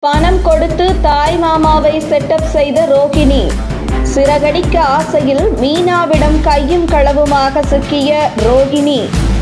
பணம் கொடுத்து தாய் மாமாவை செட்டப் செய்த ரோகிணி. சிறகடிக்க ஆசையில் மீனாவிடம் கையும் களவுமாக சிக்கிய ரோகிணி.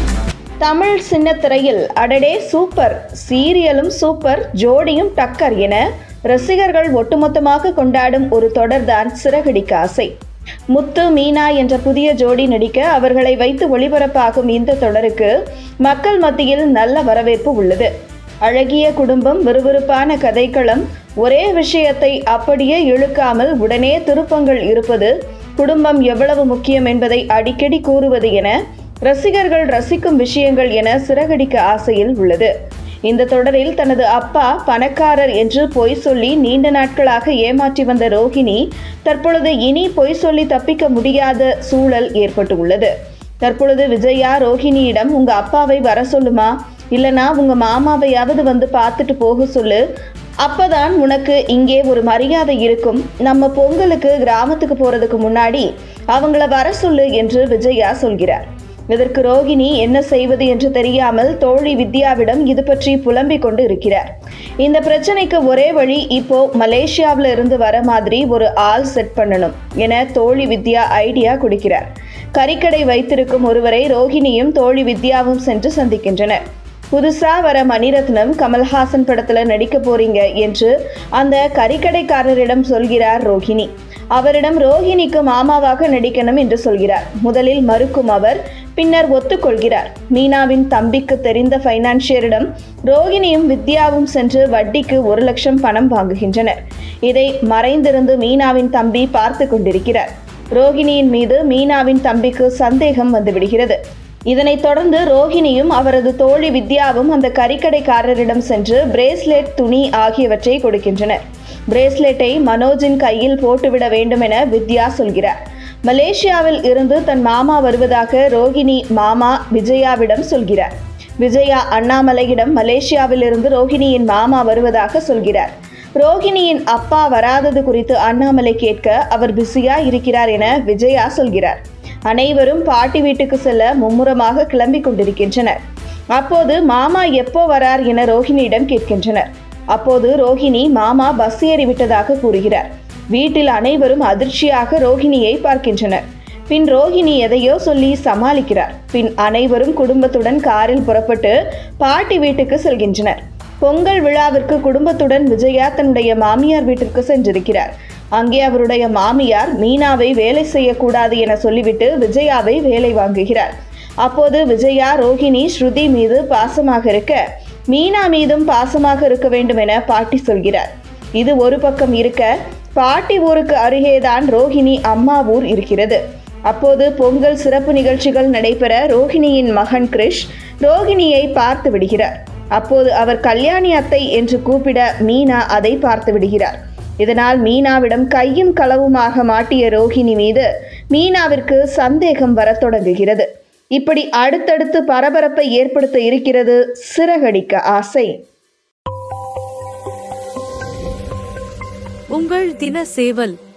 தமிழ் சின்னத்திரையில் அடடே சூப்பர், சீரியலும் சூப்பர், ஜோடியும் டக்கர் என ரசிகர்கள் ஒட்டுமொத்தமாக கொண்டாடும் ஒரு தொடர்தான் சிறகடிக்க ஆசை. முத்து மீனா என்ற புதிய ஜோடி நடிக்க அவர்களை வைத்து ஒளிபரப்பாகும் இந்த தொடருக்கு மக்கள் மத்தியில் நல்ல வரவேற்பு உள்ளது. அழகிய குடும்பம், விறுவிறுப்பான கதைக்களம், ஒரே விஷயத்தை அப்படியே இழுக்காமல் உடனே திருப்பங்கள் இருப்பது, குடும்பம் எவ்வளவு முக்கியம் என்பதை அடிக்கடி கூறுவது என ரசிகர்கள் ரசிக்கும் விஷயங்கள் என சிறகடிக்க ஆசையில் உள்ளது. இந்த தொடரில் தனது அப்பா பணக்காரர் என்று பொய் சொல்லி நீண்ட நாட்களாக ஏமாற்றி வந்த ரோகிணி தற்பொழுது இனி பொய் சொல்லி தப்பிக்க முடியாத சூழல் ஏற்பட்டுள்ளது. தற்பொழுது விஜயா ரோகிணியிடம் உங்க அப்பாவை வர சொல்லுமா, இல்லனா உங்க மாமாவையாவது வந்து பார்த்துட்டு போக சொல்லு, அப்பதான் உனக்கு இங்கே ஒரு மரியாதை இருக்கும், நம்ம பொங்கலுக்கு கிராமத்துக்கு போறதுக்கு முன்னாடி அவங்கள வர சொல்லு என்று விஜயா சொல்கிறார். இதற்கு ரோகிணி என்ன செய்வது என்று தெரியாமல் தோழி வித்யாவிடம் இது பற்றி புலம்பிக் கொண்டு இருக்கிறார். இந்த பிரச்சனைக்கு ஒரே வழி, இப்போ மலேசியாவில் இருந்து வர மாதிரி ஒரு ஆள் செட் பண்ணணும் என தோழி வித்யா ஐடியா கொடுக்கிறார். கறிக்கடை வைத்திருக்கும் ஒருவரை ரோகிணியும் தோழி வித்யாவும் சென்று சந்திக்கின்றனர். புதுசா வர மணிரத்னம் கமல்ஹாசன் படத்துல நடிக்க போறீங்க என்று அந்த கறிக்கடைக்காரரிடம் சொல்கிறார் ரோகிணி. அவரிடம் ரோகிணிக்கு மாமாவாக நடிக்கணும் என்று சொல்கிறார். முதலில் மறுக்கும் அவர், பின்னர் ஒத்துக்கொள்கிறார். மீனாவின் தம்பிக்கு தெரிந்த பைனான்சியரிடம் ரோகிணியும் வித்யாவும் சென்று வட்டிக்கு 1 லட்சம் பணம் வாங்குகின்றனர். இதை மறைந்திருந்து மீனாவின் தம்பி பார்த்து கொண்டிருக்கிறார். ரோகிணியின் மீது மீனாவின் தம்பிக்கு சந்தேகம் வந்துவிடுகிறது. இதனைத் தொடர்ந்து ரோகிணியும் அவரது தோழி வித்யாவும் அந்த கறிக்கடைக்காரரிடம் சென்று பிரேஸ்லெட், துணி ஆகியவற்றை கொடுக்கின்றனர். பிரேஸ்லெட்டை மனோஜின் கையில் போட்டுவிட வேண்டும் என வித்யா சொல்கிறார். மலேசியாவில் இருந்து தன் மாமா வருவதாக ரோகிணி மாமா விஜயாவிடம் சொல்கிறார். விஜயா அண்ணாமலையிடம் மலேசியாவில் இருந்து ரோகிணியின் மாமா வருவதாக சொல்கிறார். ரோகிணியின் அப்பா வராதது குறித்து அண்ணாமலை கேட்க அவர் பிஸியா இருக்கிறார் என விஜயா சொல்கிறார். அனைவரும் பாட்டி வீட்டுக்கு செல்ல மும்முரமாக கிளம்பி கொண்டிருக்கின்றனர். அப்போது மாமா எப்போ வரார் என ரோகிணியிடம் கேட்கின்றனர். அப்போது ரோகிணி மாமா பஸ் ஏறி விட்டதாக கூறுகிறார். வீட்டில் அனைவரும் அதிர்ச்சியாக ரோகிணியை பார்க்கின்றனர். பின் ரோகிணி எதையோ சொல்லி சமாளிக்கிறார். பின் அனைவரும் குடும்பத்துடன் காரில் புறப்பட்டு பாட்டி வீட்டுக்கு செல்கின்றனர். பொங்கல் விழாவிற்கு குடும்பத்துடன் விஜயா தன்னுடைய மாமியார் வீட்டிற்கு சென்றிருக்கிறார். அங்கே அவருடைய மாமியார் மீனாவை வேலை செய்யக்கூடாது என சொல்லிவிட்டு விஜயாவை வேலை வாங்குகிறார். அப்போது விஜயா ரோகிணி ஸ்ருதி மீது பாசமாக இருக்க மீனா மீதும் பாசமாக இருக்க வேண்டும் என பாட்டி சொல்கிறார். இது ஒரு பக்கம் இருக்க, பாட்டி ஊருக்கு அருகேதான் ரோகிணி அம்மா ஊர் இருக்கிறது. அப்போது பொங்கல் சிறப்பு நிகழ்ச்சிகள் நடைபெற ரோகிணியின் மகன் கிரிஷ் ரோகிணியை பார்த்து விடுகிறார். அப்போது அவர் கல்யாணி அத்தை என்று கூப்பிட மீனா அதை பார்த்து விடுகிறார். இதனால் மீனாவிடம் கையும் களவுமாக மாட்டிய ரோகிணி மீது மீனாவிற்கு சந்தேகம் வரத் தொடங்குகிறது. இப்படி அடுத்தடுத்து பரபரப்பை ஏற்படுத்த இருக்கிறது சிறகடிக்க ஆசை. உங்கள் தின சேவல்.